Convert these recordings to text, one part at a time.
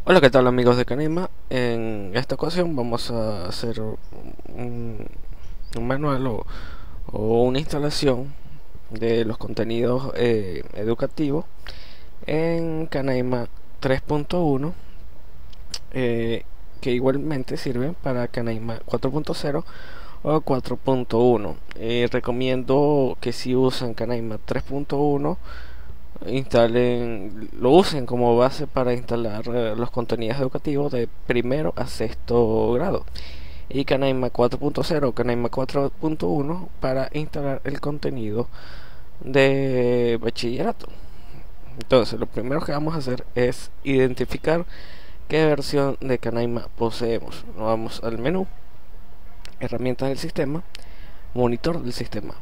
Hola, ¿qué tal amigos de Canima? En esta ocasión vamos a hacer un manual o una instalación de los contenidos educativos en Canaima 3.1, que igualmente sirven para Canaima 4.0 o 4.1. Recomiendo que si usan Canaima 3.1 lo usen como base para instalar los contenidos educativos de primero a sexto grado, y Canaima 4.0 o Canaima 4.1 para instalar el contenido de bachillerato. Entonces, lo primero que vamos a hacer es identificar qué versión de Canaima poseemos. Nos vamos al menú, herramientas del sistema, monitor del sistema.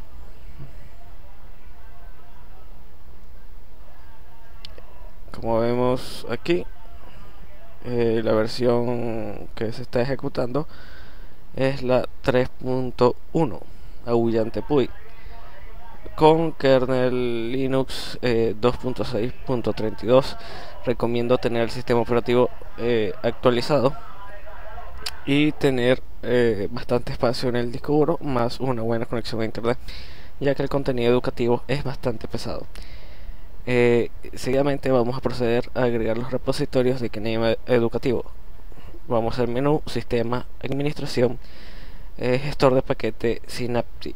Como vemos aquí, la versión que se está ejecutando es la 3.1 Aullante Puy con kernel Linux 2.6.32. Recomiendo tener el sistema operativo actualizado y tener bastante espacio en el disco duro, más una buena conexión a internet, ya que el contenido educativo es bastante pesado. Seguidamente vamos a proceder a agregar los repositorios de Canema educativo. Vamos al menú Sistema, Administración, Gestor de paquete Synaptic.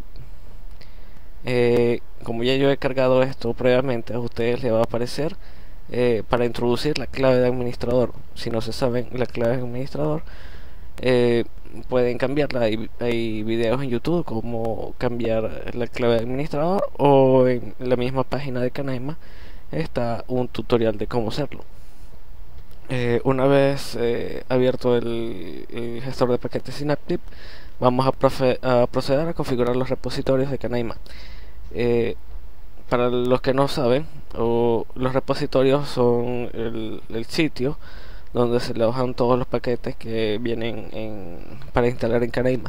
Como ya yo he cargado esto previamente, a ustedes les va a aparecer para introducir la clave de administrador. Si no se saben la clave de administrador, eh, pueden cambiarla. Hay videos en YouTube como cambiar la clave de administrador, o en la misma página de Canaima está un tutorial de cómo hacerlo. Una vez abierto el gestor de paquetes Synaptic, vamos a proceder a configurar los repositorios de Canaima. Eh, para los que no saben, los repositorios son el sitio donde se alojan todos los paquetes que vienen para instalar en Canaima.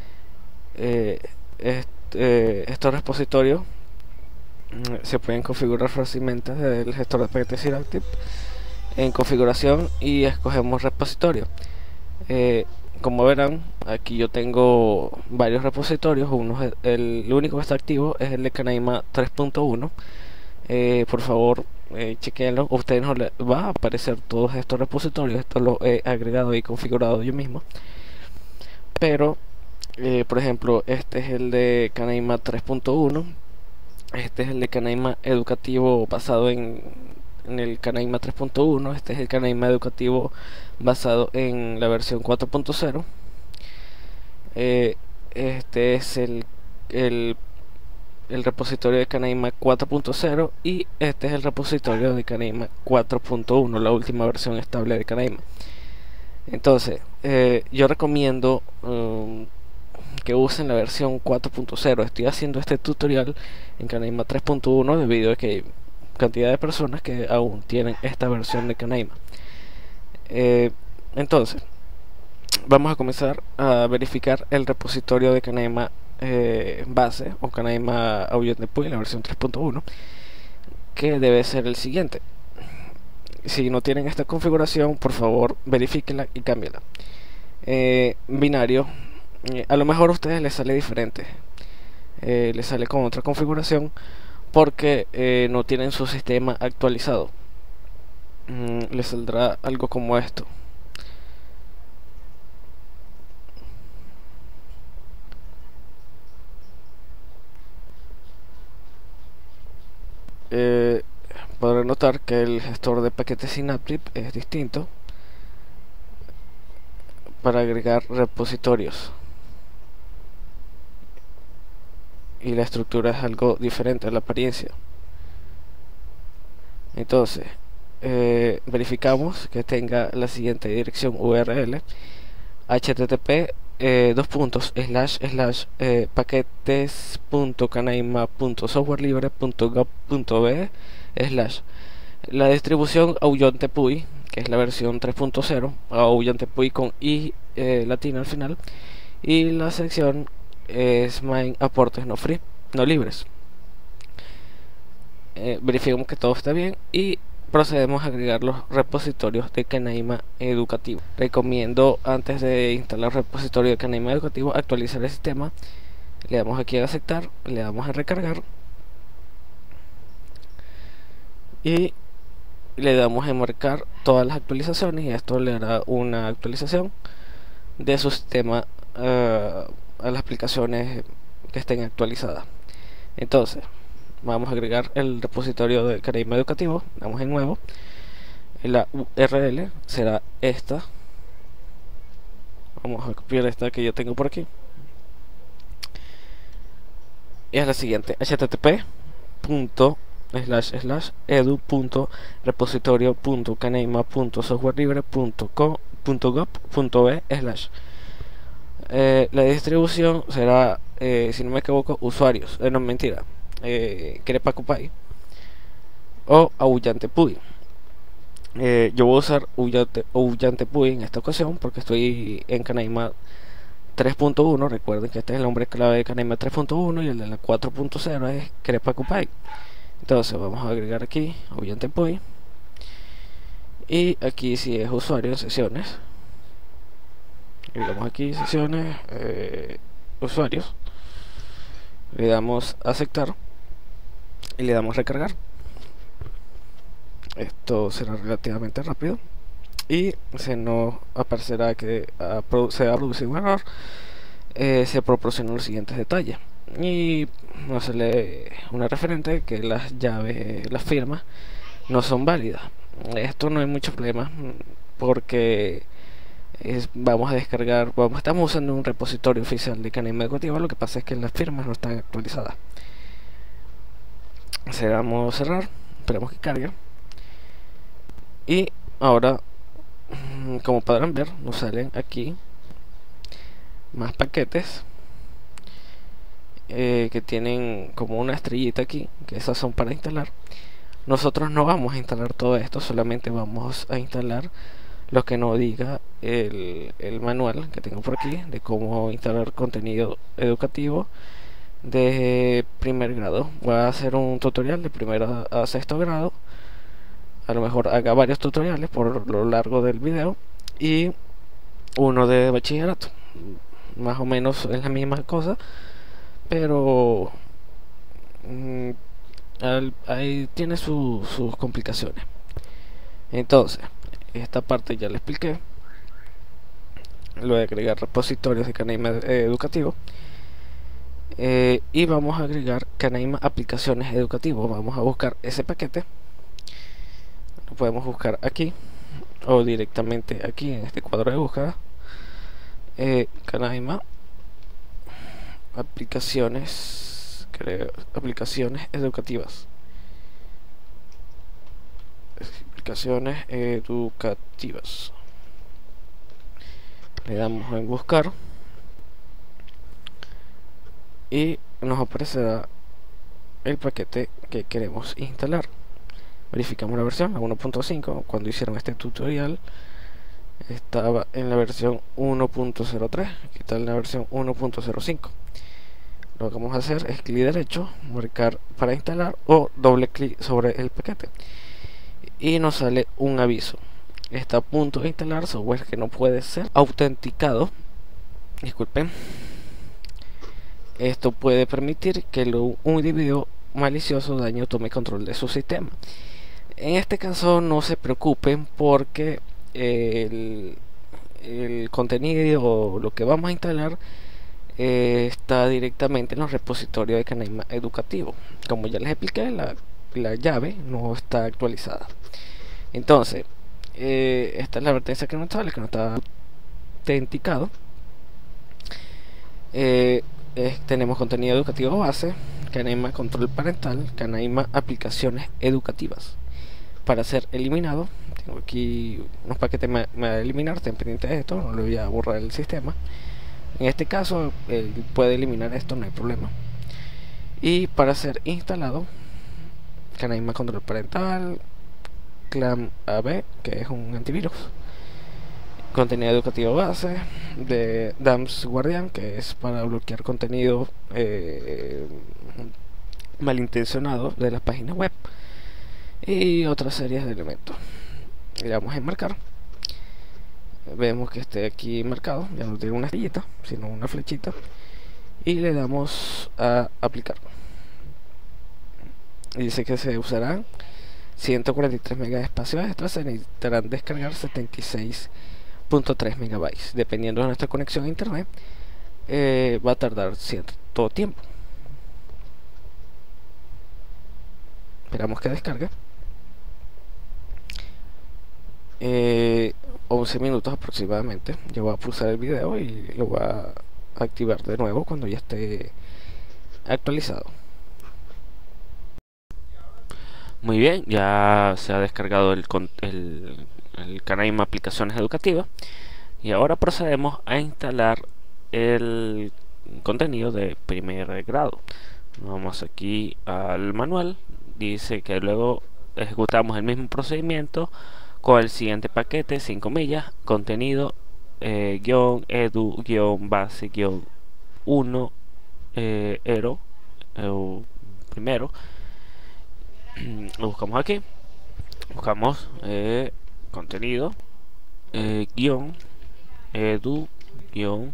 Estos repositorios se pueden configurar fácilmente desde el gestor de paquetes Synaptic. En configuración y escogemos repositorio. Como verán, aquí yo tengo varios repositorios. El único que está activo es el de Canaima 3.1. Por favor, chequenlo. A ustedes no les va a aparecer todos estos repositorios. Esto lo he agregado y configurado yo mismo. Pero, por ejemplo, este es el de Canaima 3.1. Este es el de Canaima educativo basado en el Canaima 3.1. Este es el Canaima educativo basado en la versión 4.0. Este es el, el repositorio de Canaima 4.0, y este es el repositorio de Canaima 4.1, la última versión estable de Canaima. Entonces, yo recomiendo que usen la versión 4.0. Estoy haciendo este tutorial en Canaima 3.1 debido a que hay cantidad de personas que aún tienen esta versión de Canaima. Entonces, vamos a comenzar a verificar el repositorio de Canaima base, o Canaima Aullante Puy, la versión 3.1, que debe ser el siguiente. Si no tienen esta configuración, por favor verifíquenla y cámbiala. Binario, a lo mejor a ustedes les sale diferente, les sale con otra configuración porque no tienen su sistema actualizado. Les saldrá algo como esto. eh, Podrán notar que el gestor de paquetes Synaptic es distinto para agregar repositorios, y la estructura es algo diferente a la apariencia. Entonces, verificamos que tenga la siguiente dirección URL: http paquetes.canaima.softwarelibre.gov.be la distribución Aullante Puy, que es la versión 3.0, Aullante Puy con i latina al final, y la sección es main aportes no free, no libres. Verificamos que todo está bien y procedemos a agregar los repositorios de Canaima Educativo. Recomiendo, antes de instalar el repositorio de Canaima Educativo, actualizar el sistema. Le damos aquí a aceptar, le damos a recargar y le damos a marcar todas las actualizaciones, y esto le hará una actualización de su sistema a las aplicaciones que estén actualizadas. Entonces vamos a agregar el repositorio de Canaima Educativo, damos en nuevo, la URL será esta, vamos a copiar esta que yo tengo por aquí, y es la siguiente: http://edu.repositorio.canaima.softwarelibre.gov.be/. La distribución será, si no me equivoco, usuarios, no, mentira, Crepacupay o Aullante-Puy. Yo voy a usar Aullante-Puy en esta ocasión porque estoy en Canaima 3.1. Recuerden que este es el nombre clave de Canaima 3.1 y el de la 4.0 es Crepacupay. Entonces vamos a agregar aquí Aullante-Puy, y aquí si es usuario en sesiones, agregamos aquí sesiones, usuarios, le damos a aceptar y le damos a recargar. Esto será relativamente rápido y se nos aparecerá que se va a producir un error. Se proporcionan los siguientes detalles y nos sale una referente que las llaves, las firmas no son válidas. Esto no hay mucho problema porque vamos a descargar, estamos usando un repositorio oficial de Canaima Educativo. Lo que pasa es que las firmas no están actualizadas. Vamos a cerrar, esperamos que cargue, y ahora, como podrán ver, nos salen aquí más paquetes que tienen como una estrellita aquí, que esas son para instalar. Nosotros no vamos a instalar todo esto, solamente vamos a instalar lo que nos diga el manual que tengo por aquí de cómo instalar contenido educativo de primer grado. Voy a hacer un tutorial de primero a sexto grado, a lo mejor haga varios tutoriales por lo largo del video, y uno de bachillerato. Más o menos es la misma cosa, pero ahí tiene sus complicaciones. Entonces, esta parte ya le expliqué. Lo de agregar repositorios de Canaima Educativo, y vamos a agregar Canaima Aplicaciones Educativo. Vamos a buscar ese paquete, lo podemos buscar aquí o directamente aquí en este cuadro de búsqueda. Canaima aplicaciones educativas, le damos en buscar y nos aparecerá el paquete que queremos instalar. Verificamos la versión, la 1.5. Cuando hicieron este tutorial estaba en la versión 1.03, aquí está en la versión 1.05. Lo que vamos a hacer es clic derecho, marcar para instalar, o doble clic sobre el paquete y nos sale un aviso: está a punto de instalar software que no puede ser autenticado. Disculpen, esto puede permitir que un individuo malicioso daño tome control de su sistema. En este caso no se preocupen porque el contenido o lo que vamos a instalar está directamente en los repositorios de Canaima Educativo. Como ya les expliqué, la llave no está actualizada. Entonces, esta es la advertencia que nos sale, que no está autenticado. Tenemos contenido educativo base, Canaima control parental, Canaima aplicaciones educativas. Para ser eliminado, tengo aquí unos paquetes me va a eliminar, estén pendientes de esto, no le voy a borrar el sistema. En este caso puede eliminar esto, no hay problema. Y para ser instalado, Canaima control parental, Clam AB, que es un antivirus, contenido educativo base de DAMS Guardian, que es para bloquear contenido malintencionado de las páginas web. y otras series de elementos. Le damos en marcar, vemos que esté aquí marcado, ya no tiene una estrellita sino una flechita, y le damos a aplicar. Y dice que se usarán 143 megas de espacio extra, se necesitarán descargar 76.3 megabytes. Dependiendo de nuestra conexión a internet, va a tardar cierto tiempo. Esperamos que descargue. 11 minutos aproximadamente. Yo voy a pulsar el video y lo voy a activar de nuevo cuando ya esté actualizado. Muy bien, ya se ha descargado el Canaima Aplicaciones Educativas, y ahora procedemos a instalar el contenido de primer grado. Vamos aquí al manual. Dice que luego ejecutamos el mismo procedimiento con el siguiente paquete, 5 millas, contenido edu-base-1 ero primero. Lo buscamos aquí, buscamos contenido guión edu guión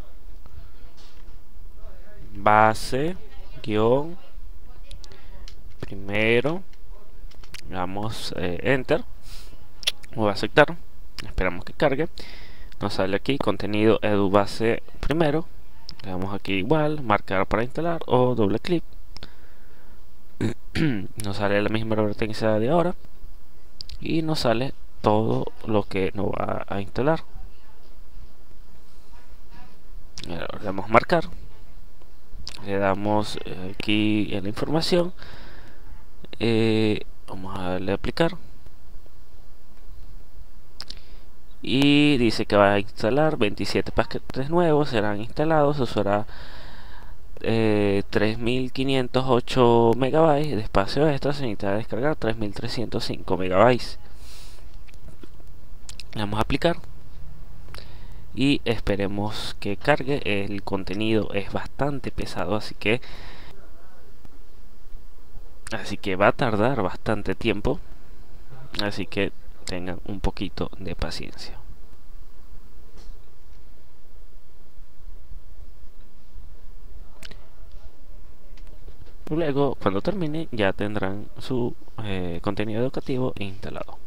base guión primero, damos enter, voy a aceptar, esperamos que cargue. Nos sale aquí contenido edu base primero, le damos aquí igual, marcar para instalar o doble clic. Nos sale la misma advertencia de ahora y nos sale todo lo que nos va a instalar. Le damos marcar, le damos aquí en la información, vamos a darle a aplicar y dice que va a instalar 27 paquetes nuevos, serán instalados, se usará 3508 megabytes de espacio extra, se necesita descargar 3305 megabytes. Le vamos a aplicar y esperemos que cargue. El contenido es bastante pesado, así que va a tardar bastante tiempo, así que tengan un poquito de paciencia. Luego, cuando termine, ya tendrán su contenido educativo instalado.